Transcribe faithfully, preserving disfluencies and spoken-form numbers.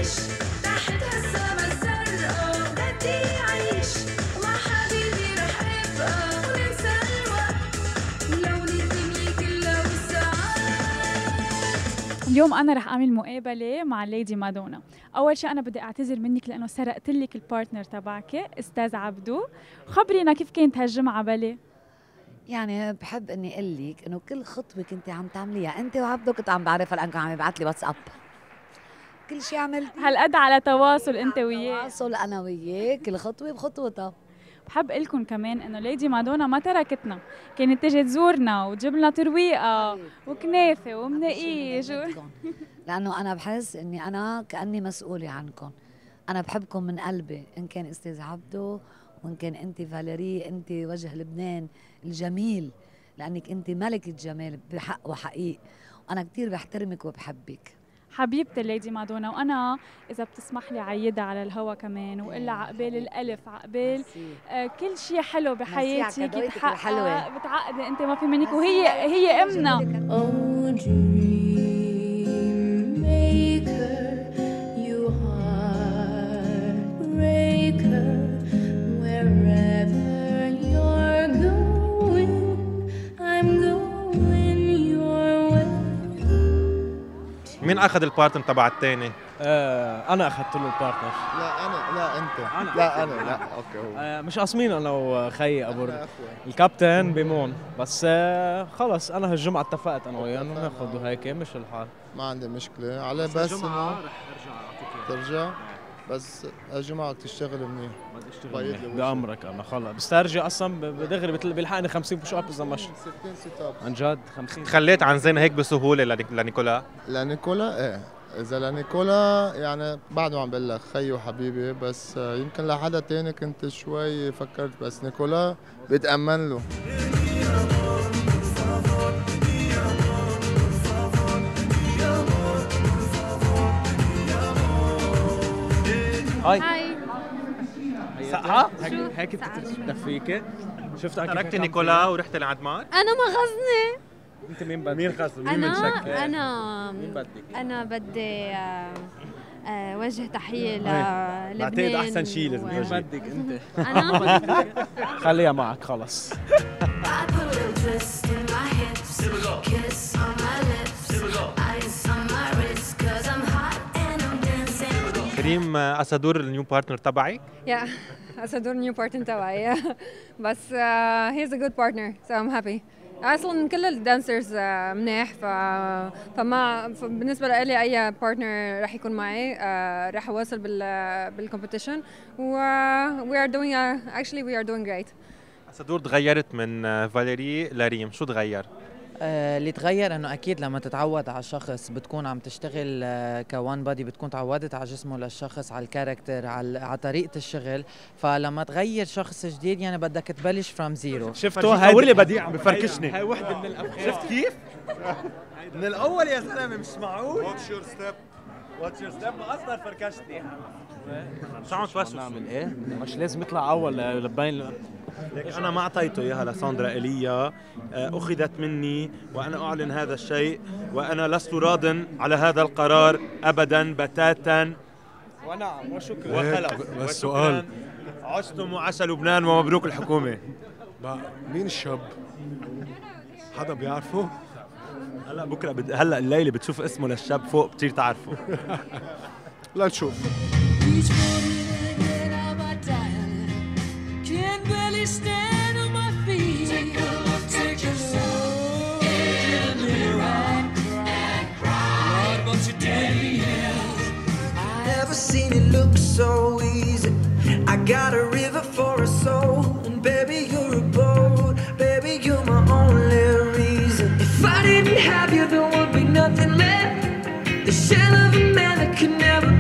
عيش تحت هالسما الزرقاء، بدي أعيش ومع حبيبي رح أبقى وننسى الوقت لون الدنيا كلها والساعات. اليوم أنا رح أعمل مقابلة مع ليدي مادونا. أول شيء أنا بدي أعتذر منك لأنه سرقت لك البارتنر تبعك أستاذ عبدو. خبرينا كيف كانت هالجمعة بلي؟ يعني بحب اني اقول لك انه كل خطوه كنت عم تعمليها انت وعبدو كنت عم بعرفها لانكم عم يبعث لي واتساب. كل شيء عملتي هالقد على تواصل أنت وياه. تواصل انا وياه كل خطوه بخطوتها. بحب لكم كمان إنه ليدي مادونا ما تركتنا، كانت تجي تزورنا وتجيب لنا ترويقة وكنافة ومناقيش و... لانه انا بحس اني انا كاني مسؤوله عنكم. انا بحبكم من قلبي، ان كان استاذ عبدو وان كان انت فاليري، انت وجه لبنان الجميل، لانك انت ملكه جمال بحق وحقيق، وانا كثير بحترمك وبحبك حبيبتي ليدي مادونا. وانا اذا بتسمح لي عيدها على الهوا كمان واقول لها عقبال الالف عقبال آه كل شيء حلو بحياتك يتحقق. بتعقدي انت ما في منك وهي هي امنا. مين اخذ البارتن تبع الثاني؟ آه انا اخذت له البارتنر. لا انا لا انت أنا. لا انا لا اوكي هو آه مش قاسمين انا وخيي ابو الكابتن بيمون، بس آه خلص انا هالجمعه اتفقت انا وياه انه ناخذ هيك مش الحال. ما عندي مشكله على بس انه رح ارجع اعطيك ترجع بس الجمعه تشتغل منيح. بدي اشتغل بامرك انا خلص بسترجي اصلا بدغري بيلحقني خمسين بوش اب اذا مش ستين سيت اب عن جد خمسين. خليت عن زين هيك بسهوله لنيكولا؟ لنيكولا ايه اذا لنيكولا يعني بعده عم بقول لك خيي وحبيبي، بس يمكن لحدا تاني كنت شوي فكرت، بس نيكولا بتامن له. هاي هاي سقعة هيك هيك تدفيكي. شفت تركت نيكولا ورحت لعند مار؟ انا ما غزني. انت مين بدك؟ مين خاص؟ مين انا بتشكل؟ انا مين بدك؟ انا بدي آه، آه، وجه تحيه للبنان. بعتقد احسن شيء لازم مين بدك انت؟ انا خليها معك خلص. كريم اسادور النيو بارتنر تبعك؟ Yeah, اسادور نيو بارتنر تبعي. بس uh, he's a good partner, so I'm happy. اصلا كل الدانسرز uh, منيح، ف... فما بالنسبه لي اي بارتنر رح يكون معي uh, رح اواصل بال بالكومبيتيشن و uh, we are doing uh, actually we are doing great. اسادور تغيرت من فاليري لريم، شو تغير؟ آه اللي تغير انه اكيد لما تتعود على شخص بتكون عم تشتغل آه كوان بادي، بتكون تعودت على جسمه للشخص، على الكاركتر، على على طريقه الشغل، فلما تغير شخص جديد يعني بدك تبلش فروم زيرو. شفتوا هاي اللي بديع بفركشني. هاي وحده من الافكار. شفت كيف؟ من الاول يا زلمه مش معقول. واتش يور ستيب واتش يور ستيب ما اصلا فركشتني. شو عم توسوس؟ نعمل ايه؟ مش لازم يطلع اول لبين. لك أنا ما أعطيته إياها لساندرا إيليا، أخذت مني وأنا أعلن هذا الشيء، وأنا لست راض على هذا القرار أبدا بتاتا. ونعم وشكرا وخلف. بس سؤال، عشتم وعاش لبنان ومبروك الحكومة. مين الشاب؟ حدا بيعرفه؟ هلا بكره بد... هلا الليله بتشوف اسمه للشاب فوق بتصير تعرفه. لا نشوف. Seen it look so easy. I got a river for a soul, and baby you're a boat, baby you're my only reason. If I didn't have you, there would be nothing left. The shell of a man that could never